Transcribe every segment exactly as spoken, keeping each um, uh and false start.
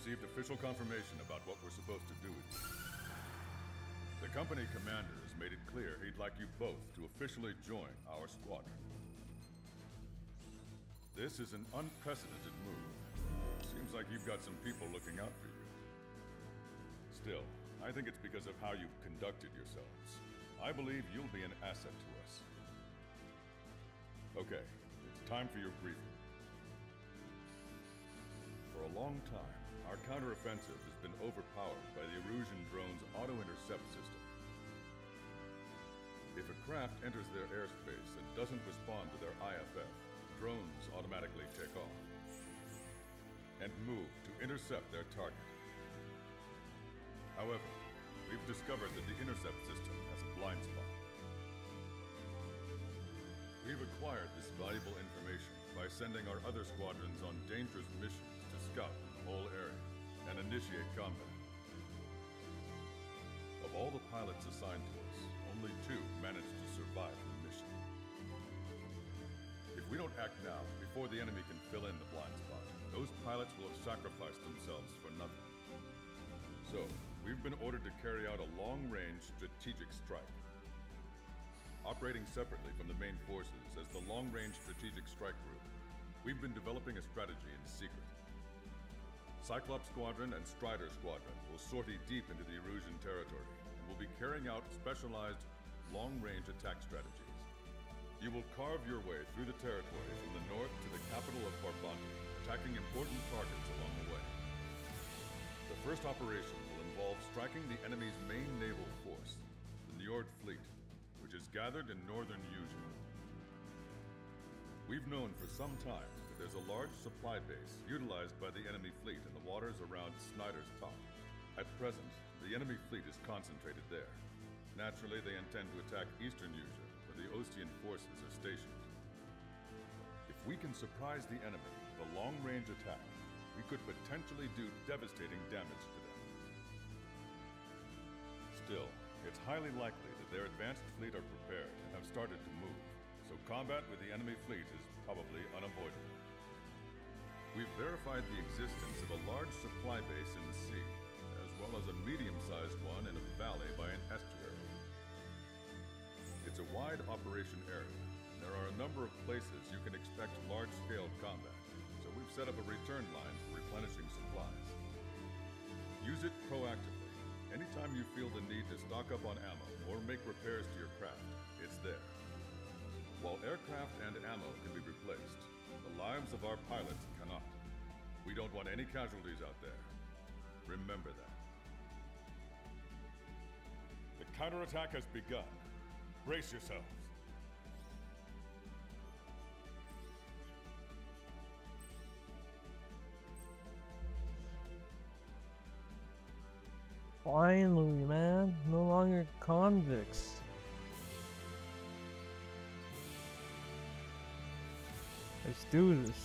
received official confirmation about what we're supposed to do with you. The company commander has made it clear he'd like you both to officially join our squadron. This is an unprecedented move. Seems like you've got some people looking out for you. Still, I think it's because of how you've conducted yourselves. I believe you'll be an asset to us. Okay, it's time for your briefing. For a long time, our counteroffensive has been overpowered by the Erusian drone's auto-intercept system. If a craft enters their airspace and doesn't respond to their I F F, drones automatically take off and move to intercept their target. However, we've discovered that the intercept system has a blind spot. We've acquired this valuable information by sending our other squadrons on dangerous missions to scout the whole area and initiate combat. Of all the pilots assigned to us, only two managed to survive the mission. If we don't act now, before the enemy can fill in the blind spot, those pilots will have sacrificed themselves for nothing. So, we've been ordered to carry out a long-range strategic strike. Operating separately from the main forces as the Long-Range Strategic Strike Group, we've been developing a strategy in secret. Cyclops Squadron and Strider Squadron will sortie deep into the Erusian territory and will be carrying out specialized long-range attack strategies. You will carve your way through the territory from the north to the capital of Farbanti, attacking important targets along the way. The first operation will involve striking the enemy's main naval force, the Njord Fleet, which is gathered in northern Usea. We've known for some time that there's a large supply base utilized by the enemy fleet in the waters around Snyder's Top. At present, the enemy fleet is concentrated there. Naturally, they intend to attack eastern Usea, where the Ostian forces are stationed. If we can surprise the enemy with a long-range attack, we could potentially do devastating damage to them. Still, it's highly likely that their advanced fleet are prepared and have started to move, so combat with the enemy fleet is probably unavoidable. We've verified the existence of a large supply base in the sea, as well as a medium-sized one in a valley by an estuary. It's a wide operation area, and there are a number of places you can expect large-scale combat, so we've set up a return line for replenishing supplies. Use it proactively. Anytime you feel the need to stock up on ammo or make repairs to your craft, it's there. While aircraft and ammo can be replaced, the lives of our pilots cannot. We don't want any casualties out there. Remember that. The counterattack has begun. Brace yourselves. Finally, man. No longer convicts. Let's do this.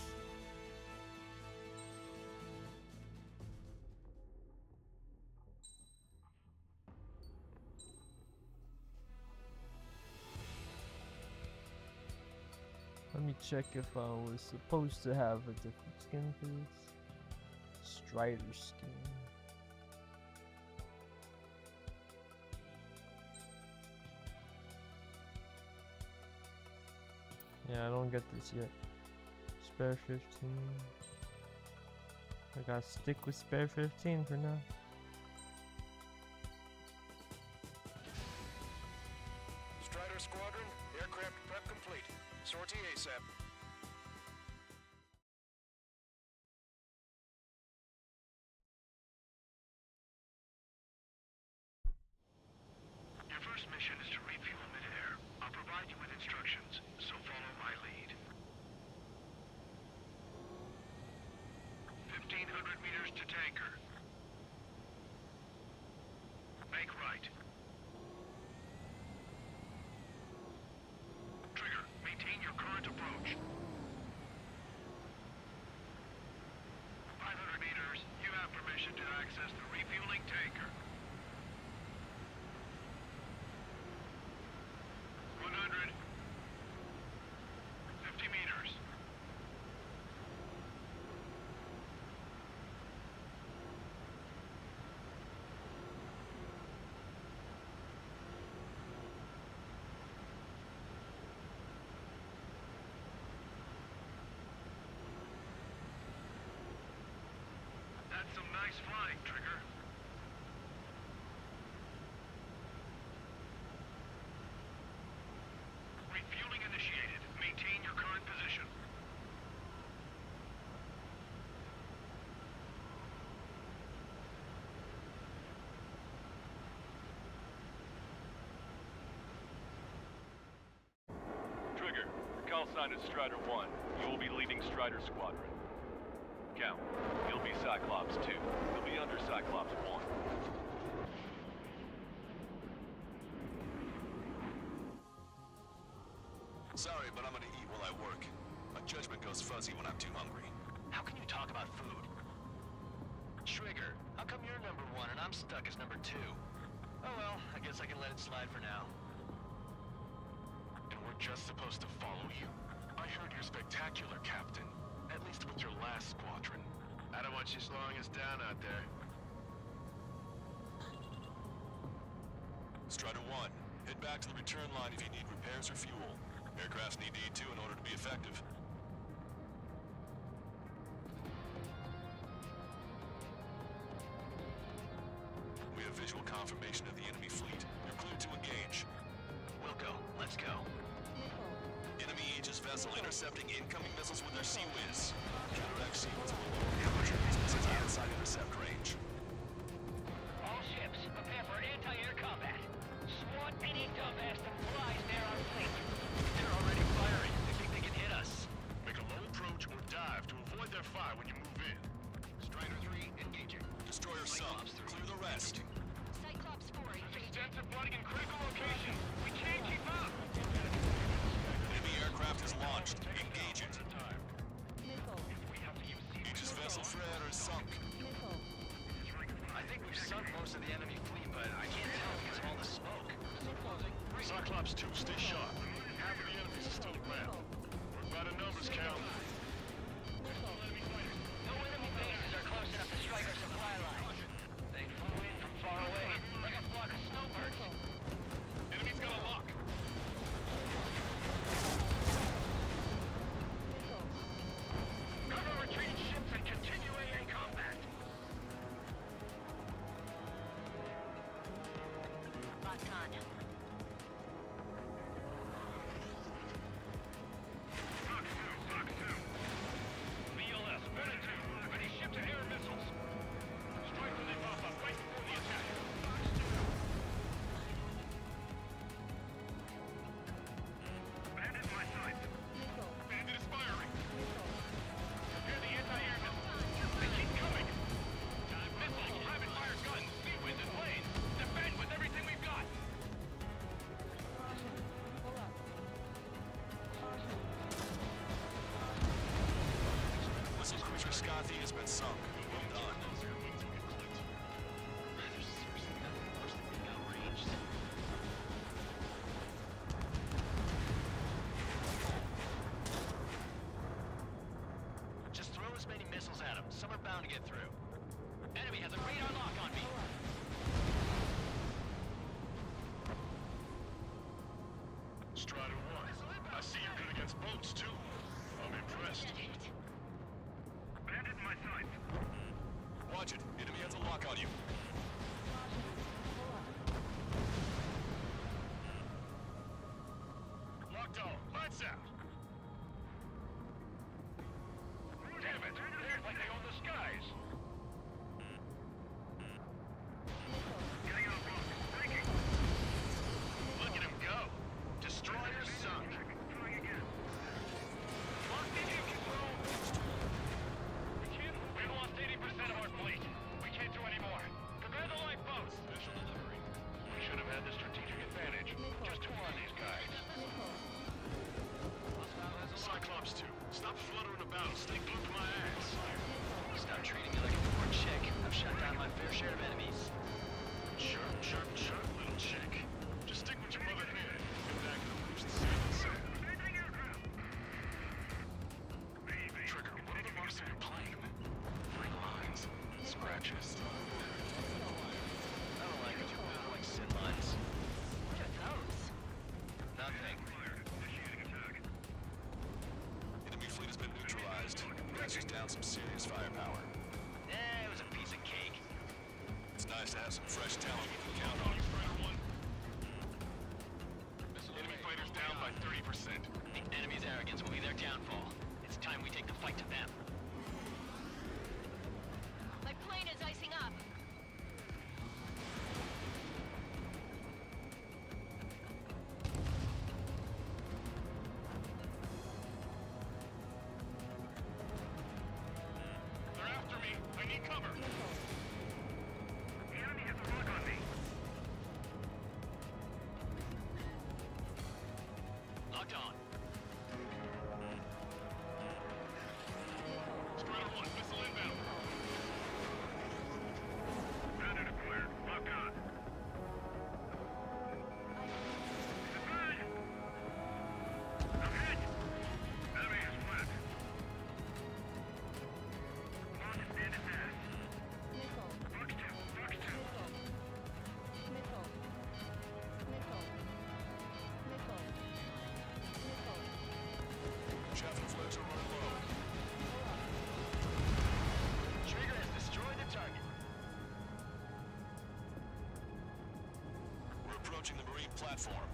Let me check if I was supposed to have a different skin for this. Strider skin. Yeah, I don't get this yet. Spare fifteen. I gotta stick with spare fifteen for now. Strider Squadron, aircraft prep complete. Sortie ASAP. Your first mission is to refuel mid-air. I'll provide you with instructions, so follow my lead. fifteen hundred meters to tanker. Make right. Trigger, maintain your current approach. five hundred meters, you have permission to access the refueling tanker. one hundred. fifty meters. Nice flying, Trigger. Refueling initiated. Maintain your current position. Trigger, the call sign is Strider one. You will be leading Strider Squadron. Count, you'll be Cyclops two. You'll be under Cyclops one. Sorry, but I'm gonna eat while I work. My judgment goes fuzzy when I'm too hungry. How can you talk about food? Trigger, how come you're number one and I'm stuck as number two? Oh well, I guess I can let it slide for now. And we're just supposed to follow you? I heard you're spectacular, Captain. At least with your last squadron. I don't want you slowing us down out there. Strider one, head back to the return line if you need repairs or fuel. Aircrafts need E two in order to be effective. We have visual confirmation of the enemy fleet. You're cleared to engage. We'll go. Let's go. Enemy Aegis vessel intercepting incoming missiles with their Sea Whiz. Counteract Sea Whiz will lower temperature these missiles outside intercept range. All ships, prepare for anti-air combat. Swat any dumbass that flies near our fleet. They're already firing. They think they can hit us. Make a low approach or dive to avoid their fire when you move in. Strider three, engaging. Destroyer some. Clear the rest. Cyclops four, Extensive flooding in critical locations. We can't keep up. Enemy aircraft is launched. Engage it. Aegis vessel Freyator is sunk. I think we've sunk most of the enemy fleet, but I can't tell because of all the smoke. Cyclops two, stay sharp. Half of the enemies are still around. Work by the numbers, Cal. no enemy bases are close enough to strike our supply line. They flew in from far away, like a flock of snowbirds. Enemy's got a lock. Cover retreating ships and continue air combat. Locked on. Fox two, Fox two. B L S, Bennett two. Ready ship-to-air missiles. Strike when they pop up, right before the attack. Bandit my sight. Bandit is firing. Prepare the anti-air missiles. They keep coming. Missiles, rapid-fire guns, Sea Whiz and planes. Defend with everything we've got. Missile cruiser Scothy has been sunk. Well done. There's seriously nothing worse than being outraged. Just throw as many missiles at them. Some are bound to get through. Enemy has a radar lock on me. Strider one, I see you're good against boats, too. I'm impressed. Bandit in my sight. Watch it. Enemy has a lock on you. Locked on. Lights out. Damn it! They're like they own the skies. Getting out rock. Breaking. Look at him go. Destroyer sunk. Trying again. Locked in you, control. We can't. We've lost eighty percent of our fleet. We can't do any more. Prepare the lifeboats. Special delivery. We should have had the strategic advantage. Just to warn these guys. Cyclops two, stop fluttering about. Stay glued to my ass. Stop treating me like a poor chick. I've shot down my fair share of enemies. Chirp, chirp, chirp, little chick. Just stick with your mother here. Get back to the roost safe and sound. Trigger, what are the marks of your plane? Three lines. Scratches. I don't like it. I don't like sin lines. What are those? Nothing. Enemy fleet has been neutralized. That's just down some serious firepower. Eh, it was a piece of cake. Nice to have some fresh talent we can count on. Enemy fighters down by thirty percent. The enemy's arrogance will be their downfall. It's time we take the fight to them. My plane is icing up. They're after me. I need cover. The enemy has a lock on me. Locked on. Strider one, missile inbound. Bandit acquired. Locked on. Good. I'm hit. Enemy is flat. Launch bandit ass. Fox two. Fox two. Chaff and flares are running low. Trigger has destroyed the target. We're approaching the marine platform.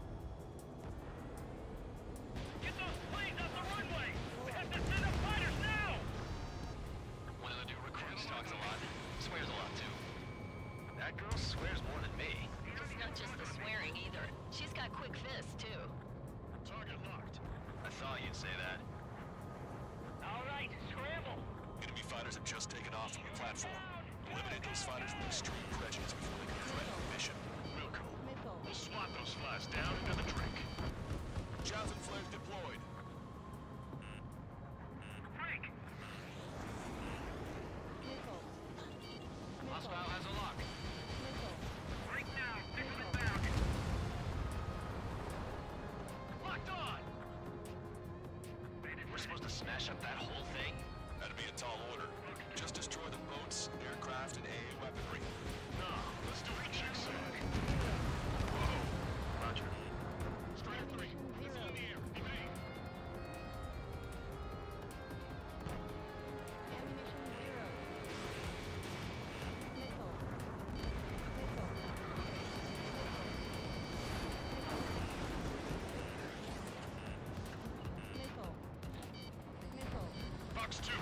Get those planes off the runway. We have to send up fighters now. One of the new recruits talks a lot. Swears a lot, too. That girl swears more than me. It's not just the swearing either. She's got quick fists, too. Target locked. I thought you'd say that. All right, scramble. Enemy fighters have just taken off from the platform. Eliminate those fighters with extreme prejudice before they can threaten the mission. Wilco. We'll swat those flies down and have a drink. Chaff and flares deployed. Frank! Hostile has a lock. Right now, nickel it down. Locked on! We're supposed to smash up that whole thing? That'd be a tall order. Just destroy the boats, aircraft, and A A weaponry. No, let's do a jigsaw. Whoa! Roger. Strider three, missile in the air. Evade. Fox two.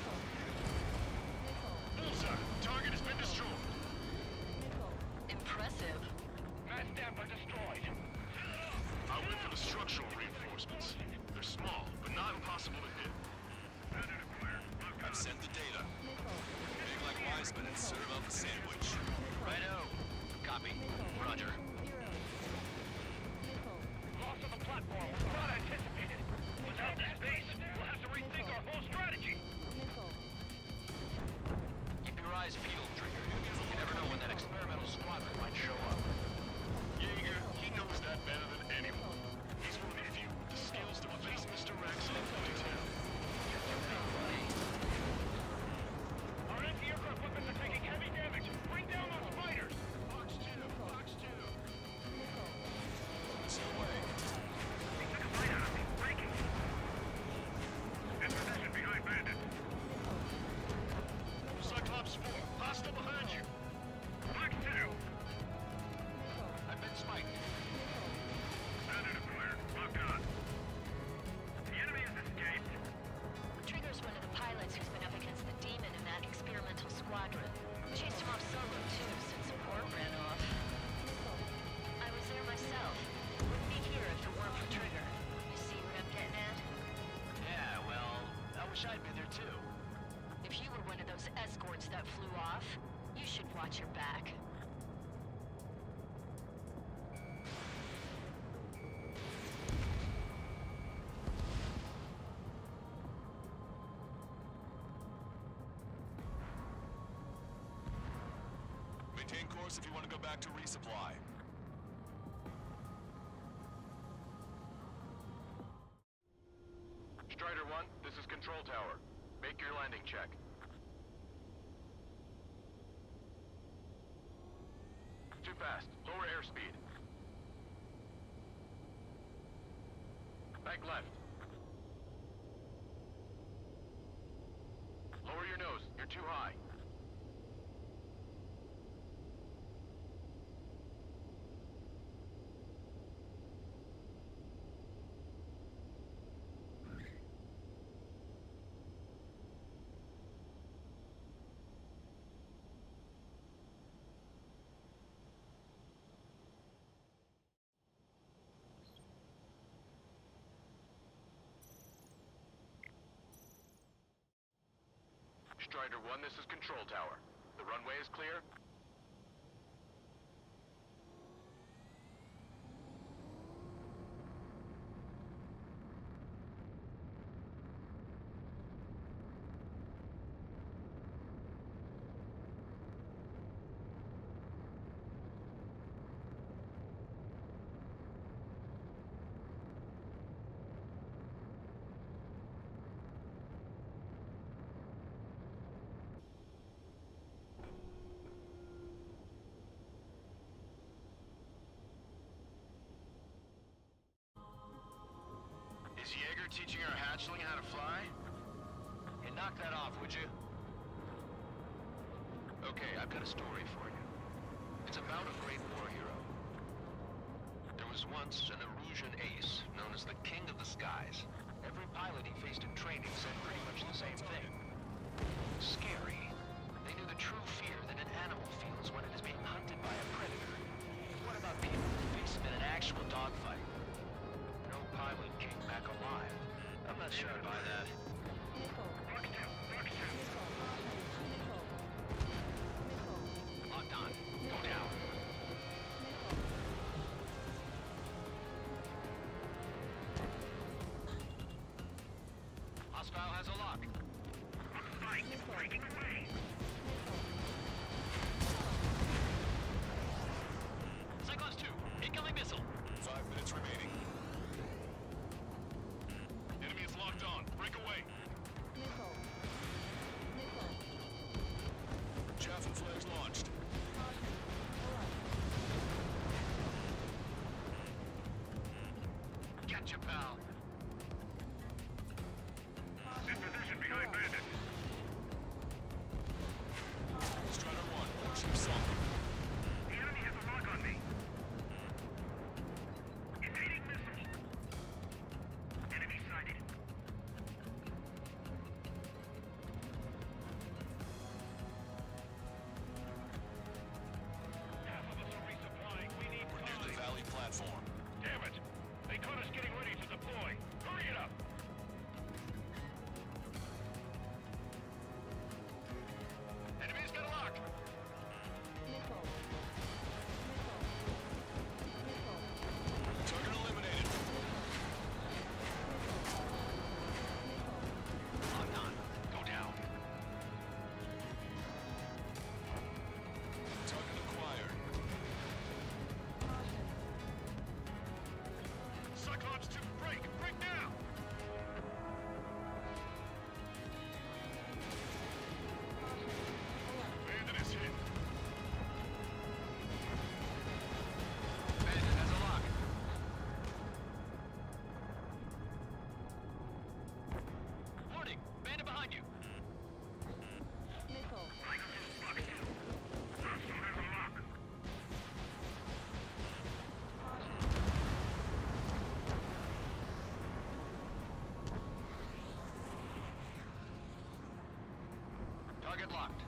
Bullseye. Target has been destroyed. Impressive. Mass damper destroyed. I went for the structural reinforcements. They're small, but not impossible to hit. I've sent the data. Big like Wiseman and serve up a sandwich. Righto. Copy. Roger. Loss of the platform was not anticipated. Without this base, we'll have to rethink our whole strategy. Keep your eyes peeled, Trigger. You never know when that experimental squadron might show up. Jaeger, he knows that better than anyone. He's one of the few with the skills to face Mister Rex in detail. Our anti-aircraft weapons are taking heavy damage. Bring down those fighters. Fox two, Fox two. This way. He took a bite out of me. Breaking. In position behind Bandit. Cyclops four, hostile behind you. Fox two. I've been spiked. Bandit acquired. Locked on. The enemy has escaped. Trigger's one of the pilots who's been up against the Demon in that experimental squadron. Chased him off solo, too, since support ran off. I was there myself. Wouldn't be here if it weren't for Trigger. You see what I'm getting at? Yeah, well, I wish I'd been there too. If you were one of those escorts that flew off, you should watch your back. Maintain course if you want to go back to resupply. Strider one, this is Control Tower. Make your landing check. Too fast. Lower airspeed. Bank left. Lower your nose. You're too high. Strider one, this is Control Tower. The runway is clear? Is Jaeger teaching our hatchling how to fly? Hey, knock that off, would you? Okay, I've got a story for you. It's about a great war hero. There was once an Erusian ace known as the King of the Skies. Every pilot he faced in training said pretty much the same thing. Scary. They knew the true fear that an animal feels when it is being hunted by a predator. What about people who face him in an actual dogfight? No pilot came back alive. I'm not sure I buy that. Locked on. Go down. Hostile has a lock. Fight is breaking away. Cyclops two, incoming missile. Five minutes remaining. Enemy is locked on. Break away. Chaffin flags launched. Catch you, pal. In position behind Bandit. Strider one, warship sunk. The enemy has a lock on me. Evading missile. Enemy sighted. Half of us are resupplying. We need We're near the time. Valley platform. Damn it! They caught us getting ready to deploy. Hurry it up! Enemy's got a lock. Target eliminated. Locked on. Go down. Target acquired. Cyclops two, break! Break now! Bandit is hit. Bandit has a lock. Warning! Bandit behind you. Target locked.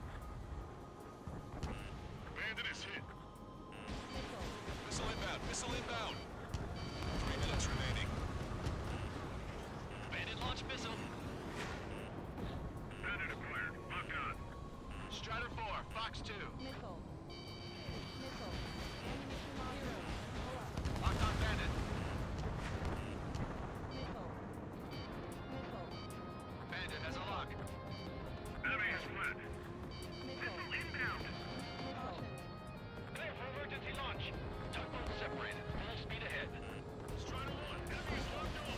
Bandit is hit. Missile inbound. Missile inbound. Three minutes remaining. Bandit launch missile. Bandit acquired. Locked on. Strider four, Fox two. Locked on Bandit. Bandit has a lock. Enemy is fled. Missile inbound. Clear for emergency launch. Tugboat separated. Full speed ahead. Strider one, enemy is locked on.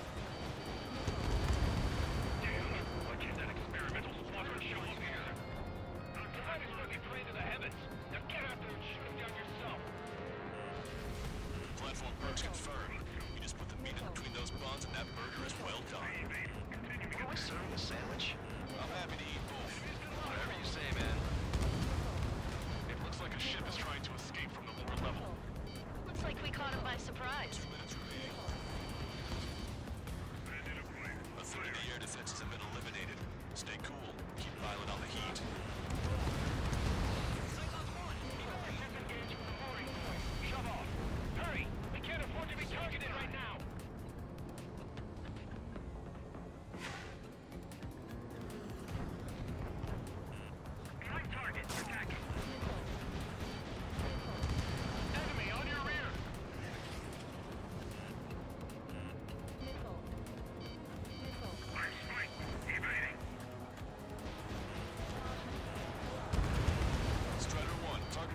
Damn, why can't that experimental squadron show up here? The fight is looking prey to the heavens. Now get out there and shoot him down yourself. Platform perks confirmed. We just put the meat in between those buns and that burger is well done. Are we serving a sandwich? I'm happy to eat both. Whatever you say, man. It looks like a ship is trying to escape from the lower level. Looks like we caught him by surprise. Two minutes remaining. Bandit acquired. A third of the air defenses have been eliminated. Stay cool. Keep piling on the heat. Cyclops one. Ship engaged from the mooring. Shove off. Hurry. We can't afford to be targeted right now.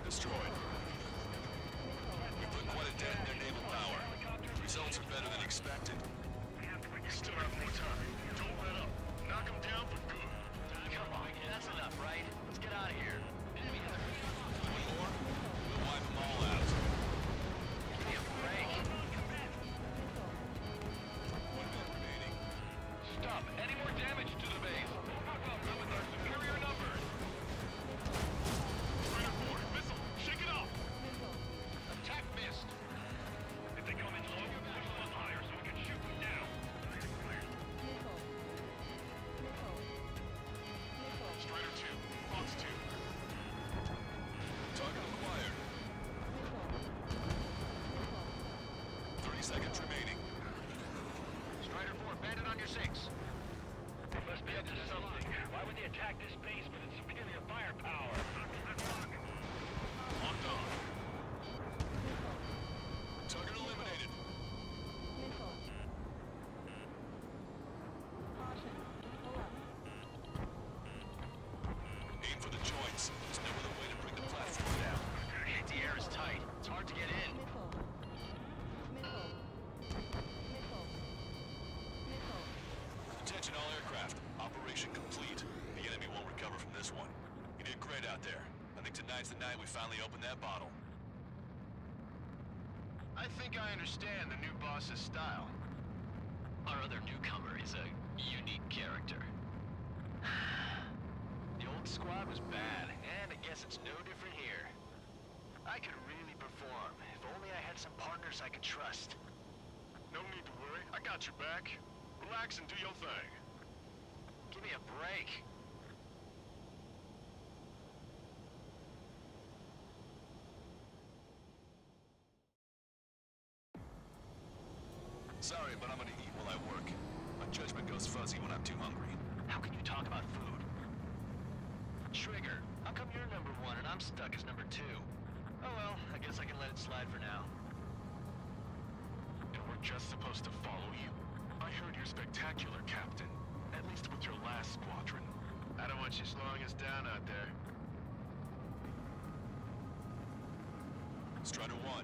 destroyed. We put quite a dent in their naval power. Results are better than expected. You still have more time. Don't let up. Knock them down for good. Come on, that's enough, right? Let's get out of here. One more? We'll wipe them all out. Give me a break. One minute remaining. Stop. Any more damage to the base? We'll knock off them with our superior numbers. Strider four, missile. Shake it off. Attack missed. If they come in low, push them up higher so we can shoot them down. Strider two, Fox two. Target acquired. thirty seconds remaining. Strider four, bandit on your six. They must be up to something. Why would they attack this base with its superior firepower? Locked on. Target eliminated. Aim for the joints. There's no other way to bring the platform down. The air is tight. It's hard to get in. Attention all aircraft. Operation complete. The enemy won't recover from this one. You did great out there. I think tonight's the night we finally open that bottle. I think I understand the new boss's style. Our other newcomer is a unique character. The old squad was bad, and I guess it's no different here. I could really perform, if only I had some partners I could trust. No need to worry. I got your back. Relax and do your thing. Give me a break. Sorry, but I'm gonna eat while I work. My judgment goes fuzzy when I'm too hungry. How can you talk about food? Trigger, how come you're number one and I'm stuck as number two? Oh well, I guess I can let it slide for now. And we're just supposed to follow you? I heard you're spectacular, Captain. At least with your last squadron. I don't want you slowing us down out there. Strider one.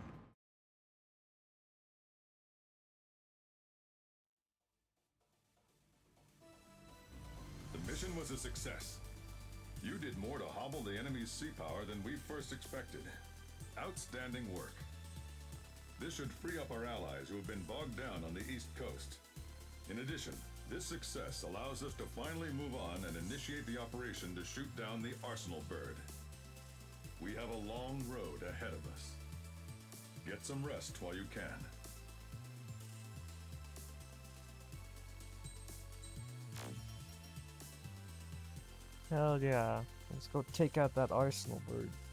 The mission was a success. You did more to hobble the enemy's sea power than we first expected. Outstanding work. This should free up our allies who have been bogged down on the East Coast. In addition, this success allows us to finally move on and initiate the operation to shoot down the Arsenal bird. We have a long road ahead of us. Get some rest while you can. Hell yeah. Let's go take out that Arsenal bird.